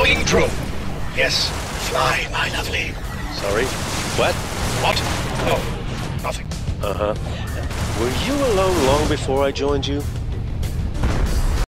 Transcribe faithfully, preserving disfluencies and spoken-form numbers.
going through. Yes, fly, my lovely. Sorry? What? What? No, nothing. Uh-huh. Were you alone long before I joined you?